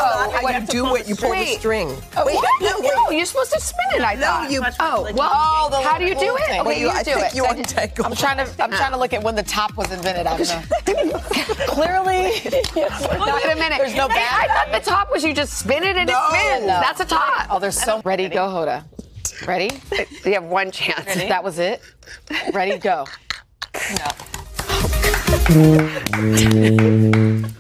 not how you do it. You pull the string. Wait, no, you're supposed to spin it, I thought. How do you do it? Okay, you do it. You untangle. I'm trying to look at when the top was invented. I don't know. Clearly. Wait a minute. There's no Hey, back. I thought the top was you just spin it and it spins. No. That's a top. Oh, there's so. Ready, go, Hoda. Ready? You have one chance. Ready? That was it. Ready, go. No.